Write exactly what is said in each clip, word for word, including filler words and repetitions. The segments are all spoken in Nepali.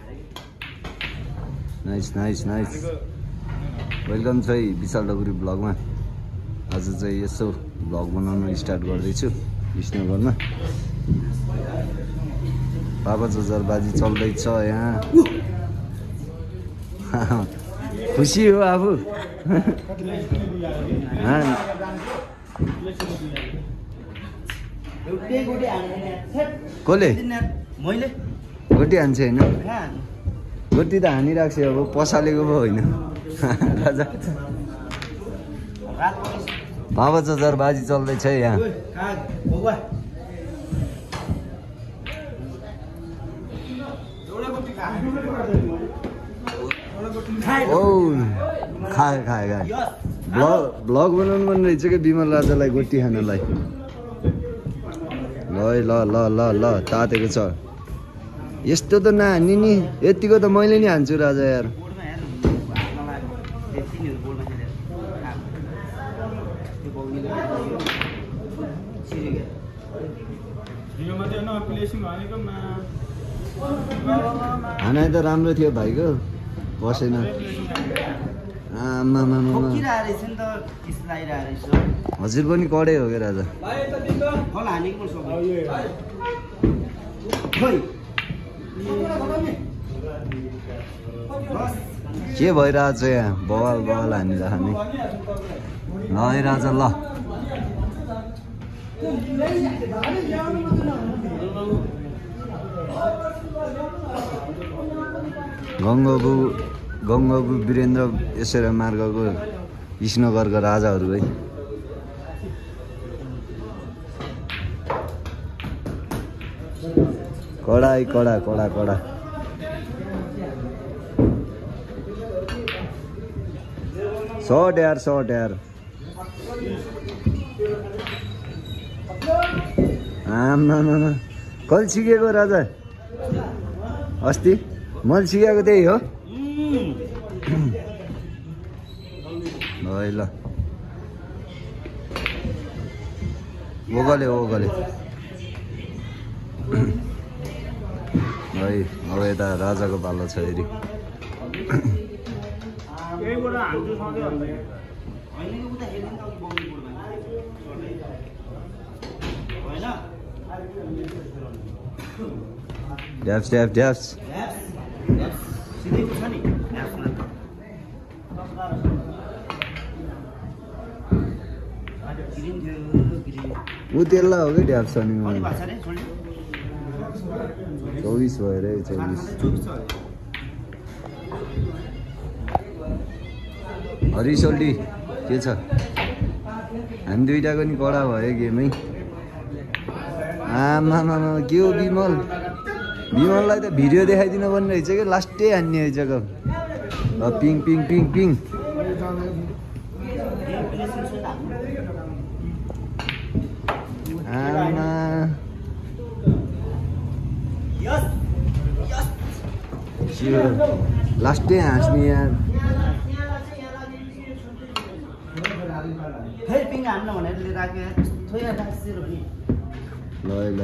नाइस नाइस नाइस वेलकम छ है विशाल डगुरी ब्लगमा। आज चाहिँ यसो ब्लग बनाउन स्टार्ट गर्दैछु विष्णुगरमा। बाबा हजार बाजी चल्दैछ यहाँ। खुसी हो आफू। कसले गोटी हान्छ होइन? गोटी त हानिरहेको छ अब पसालेको पो होइन। राजा बाबा हजार बाजी चल्दैछ यहाँ। ओ खाए खाए खाए ब्लग ब्लग बनाउनु मन रहेछ कि बिमल राजालाई गोटी खानलाई। ल ल ल ल ल तातेको छ यस्तो त नहान्ने नि। यतिको त मैले नि हान्छु राजा यार। खाना त राम्रो थियो भाइको बसेन। हजुर पनि कडै हो क्या राजा। के भइरहेछ यहाँ बवाल बवाल हानेर खाने। ल है राजा ल गङ्गाबु गङ्गाबु वीरेन्द्र यसरी मार्गको विष्णुगरका राजाहरू है। कडाई कडा कडा कडा सर्ट यार सर्ट यार। आमा कहिले सिकेको राजा? अस्ति मैले सिकाएको त्यही हो। ल ओगले ओगले है। अब यता राजाको पालो छ हेरी। ड्याप्स ड्याप्स ड्याप्स ऊ त्यसलाई हो कि ड्याप्स अनि चौबिस भएर चौबिस। हरिसोल्टी के छ? हामी दुइटाको नि कडा भयो गेमै। आमा के हो बिमल? बिमललाई त भिडियो देखाइदिनु पर्ने रहेछ कि लास्टै हान्ने रहेछ। पिङ पिङ पिङ पिङ आमा लास्टै हाँस्ने यार। ल ल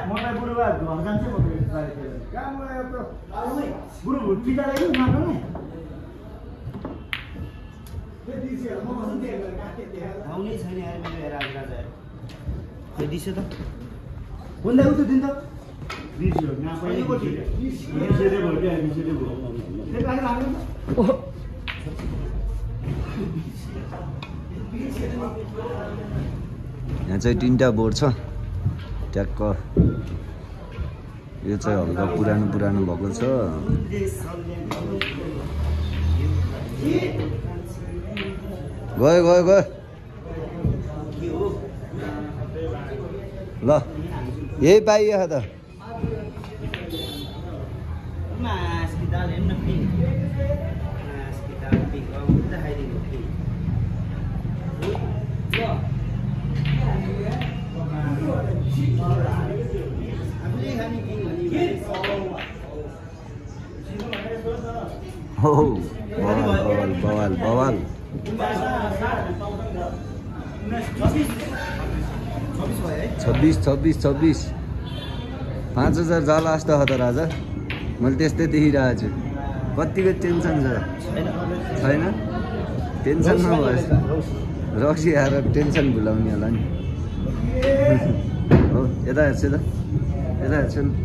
यहाँ चाहिँ तीनटा बोर्ड छ ट्याक्क। यो चाहिँ हल्का पुरानो पुरानो भएको छ। गयो गयो गयो ल यही पाइयो त। हो बवाल बवाल बवाल छब्बीस छब्बीस छब्बीस पाँच हजार जाला जस्तो हो त राजा। मैले त्यस्तै देखिरहेको छु कतिको टेन्सन छ छैन टेन्सन नभएछ रक्सी आएर टेन्सन भुलाउने होला नि हो यता हेर्छु त यता हेर्छु नि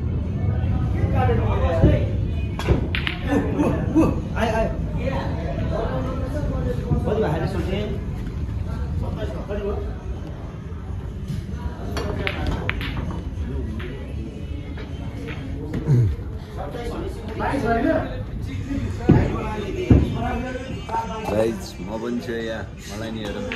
गाइज म पनि छु यहाँ मलाई नि हेरौँ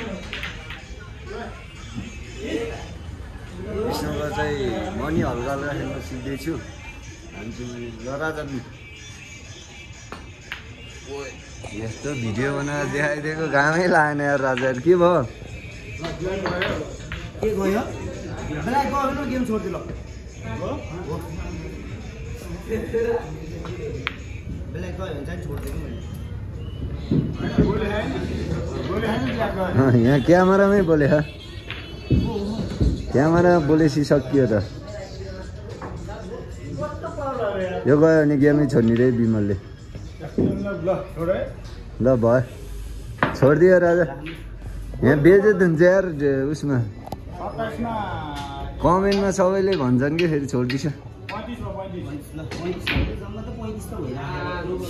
विष्णुको चाहिँ म नि हल्का हल्का खेल्न सिक्दैछु ल राजा नि यस्तो भिडियो बनाएर देखाइदिएको घामै लागेन यार राजाहरू के भयो के गयो ब्ल्याक गर्नु गेम छोड्दियो ल ब्ल्याक गयो भने चाहिँ छोड्दिनु मैले यहाँ क्यामेरामै बोले क्यामेरामा बोलेपछि सकियो त यो गयो भने गेमै छोड्ने रे बिमलले ल भयो छोडिदियो राजा यहाँ बेजेत हुन्छ यार उसमा कमेन्टमा सबैले भन्छन् कि फेरि छोडिदिन्छ